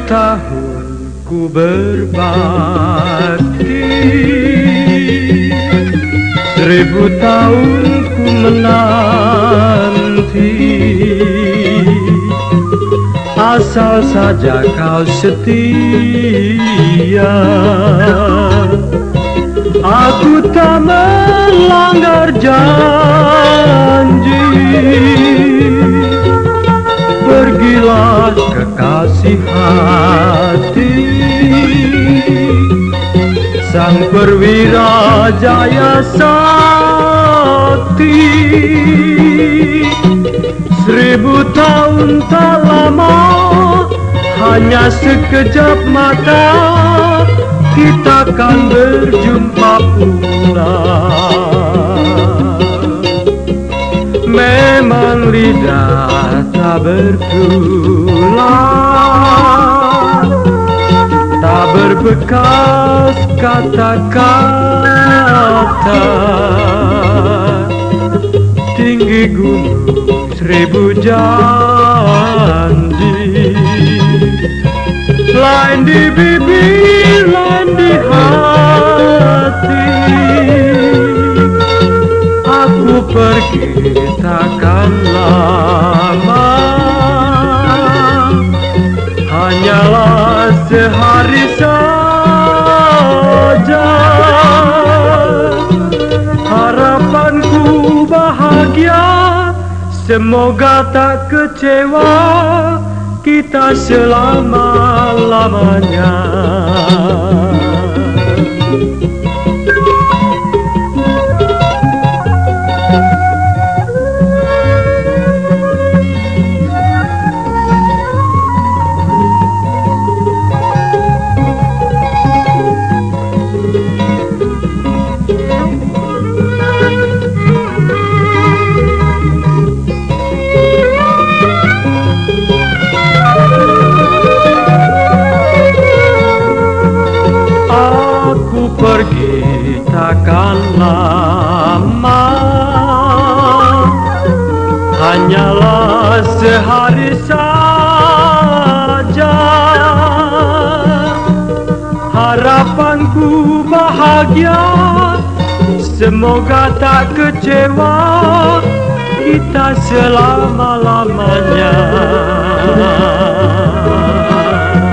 tahun ku berbakti, 1000 tahun ku menanti. Asal saja kau setia, aku tak melanggar janji. Pergilah kekasih hati, sang perwira jaya sakti. 1000 tahun tak lama, hanya sekejap mata, kita akan berjumpa pula. Memang lidah tak bertulang, tak berbekas kata-kata. Tinggi gunung 1000 janji, lain di bibir, lain di hati. Aku pergi takkan lama, hanyalah sehari saja. Harapanku bahagia, semoga tak kecewa kita selama-lamanya. Pergi takkan lama, hanyalah sehari saja. Harapanku bahagia, semoga tak kecewa kita selama-lamanya.